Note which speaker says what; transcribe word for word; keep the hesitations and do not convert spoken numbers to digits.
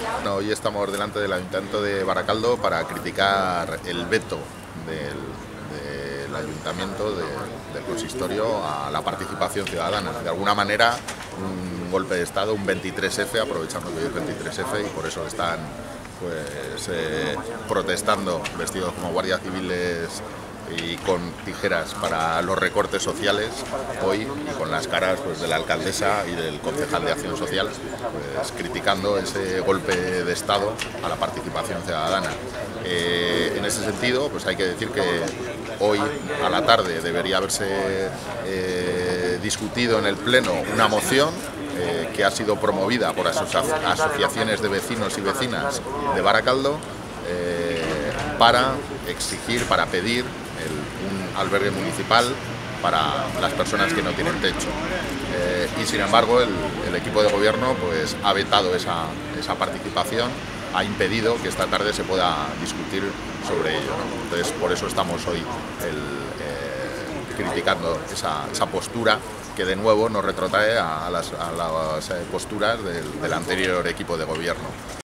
Speaker 1: Bueno, hoy estamos delante del Ayuntamiento de Baracaldo para criticar el veto del, del Ayuntamiento, de, del Consistorio, a la participación ciudadana. De alguna manera, un golpe de Estado, un veintitrés efe, aprovechando que hoy es veintitrés efe, y por eso están pues, eh, protestando vestidos como guardias civiles y con tijeras para los recortes sociales hoy, y con las caras pues, de la alcaldesa y del concejal de Acción Social, pues, criticando ese golpe de Estado a la participación ciudadana. Eh, en ese sentido, pues hay que decir que hoy a la tarde debería haberse eh, discutido en el Pleno una moción eh, que ha sido promovida por asocia asociaciones de vecinos y vecinas de Baracaldo eh, para exigir, para pedir el, un albergue municipal para las personas que no tienen techo. Eh, y sin embargo el, el equipo de gobierno pues, ha vetado esa, esa participación, ha impedido que esta tarde se pueda discutir sobre ello, ¿no? Entonces por eso estamos hoy el, eh, criticando esa, esa postura que de nuevo nos retrotrae a las, a las posturas del, del anterior equipo de gobierno.